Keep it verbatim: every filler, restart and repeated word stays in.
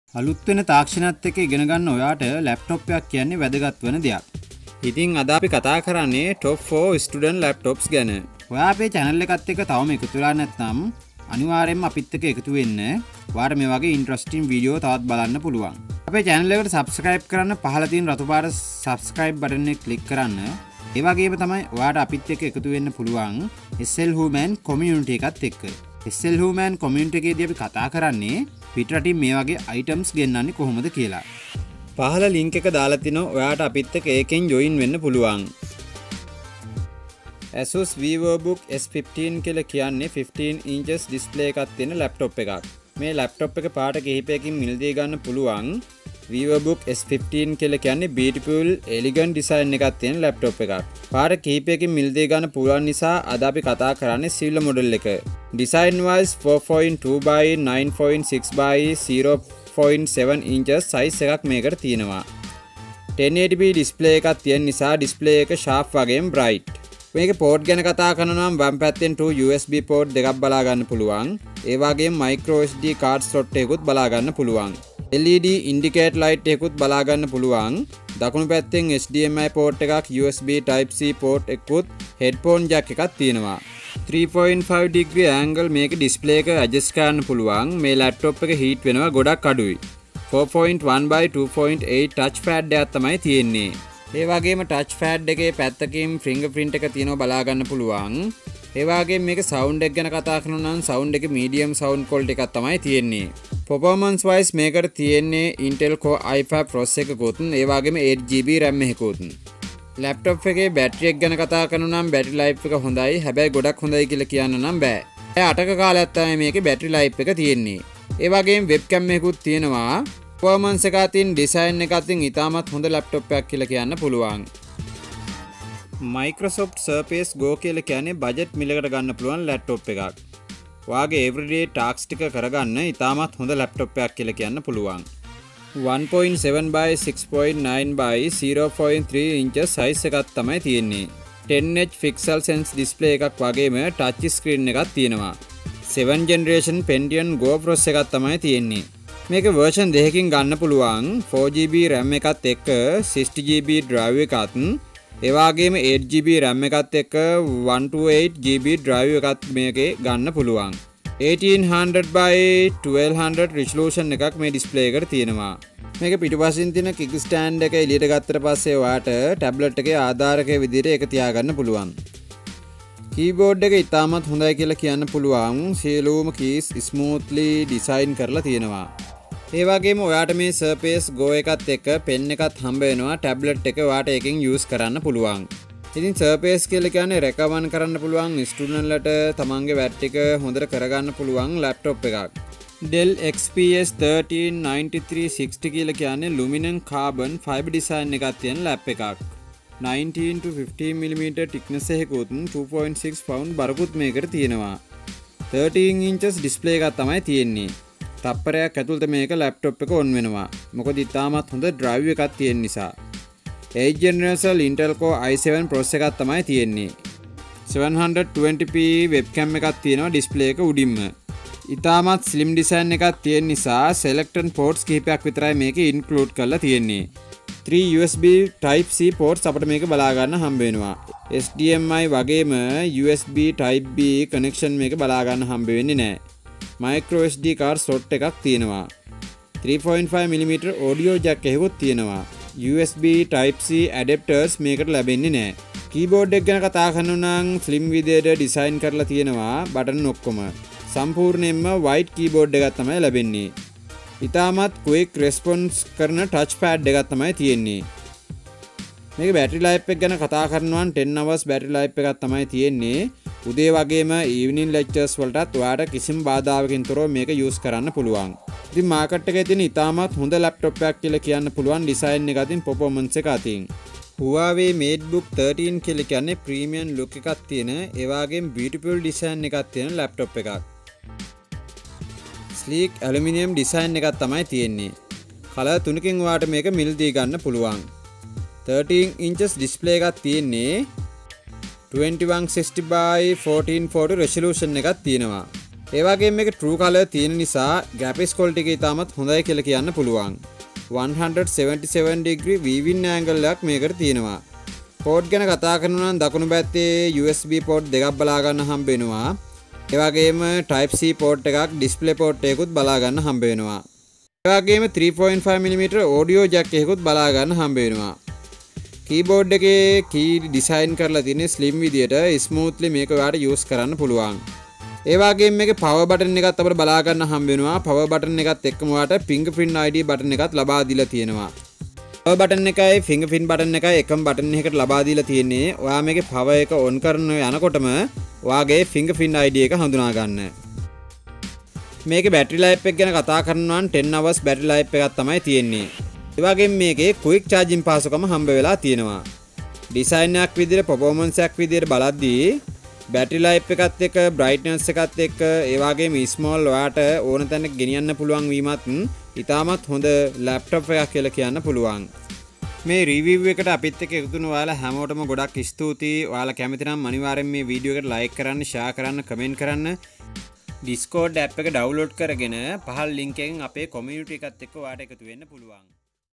අලුත් වෙන තාක්ෂණයත් එක්ක ඉගෙන ගන්න ඔයාට ලැප්ටොප් එකක් කියන්නේ වැදගත් වෙන දෙයක්. ඉතින් අද අපි කතා කරන්නේ top four student laptops ගැන. ඔයා අපේ channel එකත් එක්ක තවම එකතු වෙලා නැත්නම් අනිවාර්යෙන්ම අපිත් එක්ක එකතු වෙන්න. ඔයාට මේ වගේ interesting video තවත් බලන්න පුළුවන්. අපේ channel එකට subscribe කරන්න පහළ තියෙන රතු පාට subscribe button එක click කරන්න. ඒ වගේම තමයි ඔයාට අපිත් එක්ක එකතු වෙන්න පුළුවන් S L Human community එකත් එක්ක. S L Human community එකේදී අපි කතා කරන්නේ පිටරටින් මේ වගේ items ගෙන්නන්නේ කොහොමද කියලා. පහළ link එක දාලා තිනවා ඔයාට අපිත් එක්ක ඒකෙන් join වෙන්න පුළුවන්. Asus VivoBook S fifteen කියලා කියන්නේ fifteen inches display එකක් තියෙන laptop එකක්. මේ laptop එක පාට කිහිපයකින් මිලදී ගන්න පුළුවන්. VivoBook S fifteen කියලා කියන්නේ beautiful elegant design එකක් තියෙන laptop එකක්. පාට කිහිපයකින් මිලදී ගන්න පුළුවන් නිසා අද අපි කතා කරන්නේ silver model එක. Design wise four point two by nine point six by zero point seven inches size එකක් මේකට තියෙනවා. ten eighty p display එකක් තියෙන නිසා display එක sharp වගේම bright. මේක port ගැන කතා කරනවා නම් වම් පැත්තෙන් two U S B port දෙකක් බලා ගන්න පුළුවන්. ඒ වගේම micro S D card slot එකකුත් බලා ගන්න පුළුවන්. L E D indicate light එකකුත් බලා ගන්න පුළුවන්. දකුණු පැත්තෙන් H D M I port එකක් U S B type C port එකකුත් headphone jack එකක් තියෙනවා. three point five degree angle මේක display එක adjust කරන්න පුළුවන්. මේ laptop එක heat වෙනවා ගොඩක් අඩුයි. four point one by two point eight touch pad එකක් තමයි තියෙන්නේ. ඒ වගේම touch pad එකේ පැත්තකින් fingerprint එක තියෙනවා බලා ගන්න පුළුවන්. ඒ වගේම මේක sound එක ගැන කතා කරනවා නම් sound එක medium sound quality එකක් තමයි තියෙන්නේ. performance wise මේකට තියෙන්නේ Intel Core i five processor එකකුත් ඒ වගේම eight G B RAM එකකුත්. laptop එකේ battery එක ගැන කතා කරනවා නම් battery life එක හොඳයි. හැබැයි ගොඩක් හොඳයි කියලා කියන්න නම් බෑ. අටක කාලයක් තමයි මේකේ battery life එක තියෙන්නේ. ඒ වගේම webcam එකකුත් තියෙනවා. performance එක අතින් design එක අතින් ඉතාමත් හොඳ laptop එකක් කියලා කියන්න පුළුවන්. Microsoft Surface Go කියලා කියන්නේ budget මිලකට ගන්න පුළුවන් laptop එකක්. ඔයාගේ everyday tasks ටික කරගන්න ඉතාමත් හොඳ laptop එකක් කියලා කියන්න පුළුවන්. one point seven by six point nine by zero point three inches size එකක් තමයි තියෙන්නේ. ten H pixel sense display එකක් වගේම touch screen එකක් තියෙනවා. seven generation Pentium Go processor එකක් තමයි තියෙන්නේ. මේක version දෙකකින් ගන්න පුළුවන්. four G B RAM එකත් එක්ක sixty G B drive එකත් ඒ වගේම eight G B RAM එකත් එක්ක one twenty-eight G B drive එකත් මේකේ ගන්න පුළුවන්. eighteen hundred by twelve hundred resolution එකක් මේ display එකට තියෙනවා. මේක පිටුපසින් තියෙන kick stand එක එළියට ගත්තට පස්සේ ඔයාට tablet එකේ ආධාරකයේ විදිහට ඒක තියාගන්න පුළුවන්. keyboard එක ඉතාමත් හොඳයි කියලා කියන්න පුළුවන්. සියලුම keys smoothly design කරලා තියෙනවා. ඒ වගේම ඔයාට මේ Surface Go එකත් එක්ක pen එකත් හම්බ වෙනවා. tablet එක ඔයාට එකෙන් use කරන්න පුළුවන්. ඉතින් Surface කියලා කියන්නේ recommend කරන්න පුළුවන් ස්ටුඩන්ට් ලට තමන්ගේ වැඩ ටික හොඳට කරගන්න පුළුවන් laptop එකක්. Dell X P S thirteen ninety-three sixty කියලා කියන්නේ aluminum carbon fiber design එකක් තියෙන lap එකක්. nineteen to fifteen millimeter thickness එකකුත් two point six pound බරකුත් මේකට තියෙනවා. thirteen inches display එකක් තමයි තියෙන්නේ. තප්පරයක් ඇතුළත මේක laptop එක on වෙනවා. මොකද ඉතාමත් හොඳ drive එකක් තියෙන නිසා. eight generation Intel Core i seven processor එකක් තමයි තියෙන්නේ. seven twenty p webcam එකක් තියෙනවා display එක උඩින්ම. ඉතාමත් slim design එකක් තියෙන නිසා selected ports කිහිපයක් විතරයි මේකේ include කරලා තියෙන්නේ. three U S B type C ports අපිට මේක බලා ගන්න හම්බ වෙනවා. H D M I වගේම U S B type B connection මේක බලා ගන්න හම්බ වෙන්නේ නැහැ. micro S D card slot එකක් තියෙනවා. three point five millimeter audio jack එකකුත් තියෙනවා. U S B type C adapters මේකට ලැබෙන්නේ නැහැ. keyboard එක ගැන කතා කරනවා නම් slim විදියට design කරලා තියෙනවා button ඔක්කොම. සම්පූර්ණයෙන්ම white keyboard එකක් තමයි ලැබෙන්නේ. ඉතාමත් quick response කරන touch pad එකක් තමයි තියෙන්නේ. මේක battery life එක ගැන කතා කරනවා නම් ten hours battery life එකක් තමයි තියෙන්නේ. උදේ වගේම evening lectures වලටත් ඔයාට කිසිම බාධාවකින් තොරව මේක use කරන්න පුළුවන්. ඉතින් මාකට් එකේ තියෙන ඉතාමත් හොඳ laptop එකක් කියලා කියන්න පුළුවන් design එක අතින් performance එක අතින්. Huawei MateBook thirteen කියලා කියන්නේ premium look එකක් තියෙන ඒ වගේම beautiful design එකක් තියෙන laptop එකක්. sleek aluminium design එකක් තමයි තියෙන්නේ. කලර් තුනකින් ඔයාට මේක මිලදී ගන්න පුළුවන්. thirteen inches display එකක් තියෙන්නේ. twenty-one sixty by fourteen forty resolution එකක් තියෙනවා. ඒ වගේම මේක True Color තියෙන නිසා graphics quality එක ඉතාමත් හොඳයි කියලා කියන්න පුළුවන්. one seventy-seven degree viewing angle එකක් මේකට තියෙනවා. port ගැන කතා කරනවා නම් දකුණු පැත්තේ U S B port දෙකක් බලා ගන්න හම්බ වෙනවා. ඒ වගේම Type C port එකක් display port එකකුත් බලා ගන්න හම්බ වෙනවා. ඒ වගේම three point five millimeter audio jack එකකුත් බලා ගන්න හම්බ වෙනවා. keyboard එකේ key design කරලා තියෙන්නේ slim විදියට smoothly මේක ඔයාලට use කරන්න පුළුවන්. ඒ වගේම මේකේ power button එකත් අපිට බලා ගන්න හම්බ වෙනවා. power button එකත් එක්කම ඔයාලට fingerprint I D button එකත් ලබා දීලා තියෙනවා. power button එකයි fingerprint button එකයි එකම button එකකට ලබා දීලා තියෙන්නේ. ඔයා මේකේ power එක on කරන යනකොටම ඔයාගේ fingerprint I D එක හඳුනා ගන්න. මේකේ battery life එක ගැන කතා කරනවා නම් ten hours battery life එකක් තමයි තියෙන්නේ. ඒ වගේම මේකේ quick charging පාසුකම හම්බ වෙලා තියෙනවා. design එකක් විදිහට performance එකක් විදිහට බලද්දී battery life එකත් එක්ක brightness එකත් එක්ක ඒ වගේම small ඔයාට ඕන තැනක ගෙනියන්න පුළුවන් වීමත් ඉතාමත් හොඳ laptop එකක් කියලා කියන්න පුළුවන්. මේ review එකට අපිත් එක්ක එකතු වුණ ඔයාලා හැමෝටම ගොඩක් ස්තුතියි. ඔයාලා කැමති නම් අනිවාර්යෙන් මේ වීඩියෝ එකට like කරන්න, share කරන්න, comment කරන්න. Discord app එක download කරගෙන පහළ link එකෙන් අපේ community එකත් එක්ක ඔයාට එකතු වෙන්න පුළුවන්.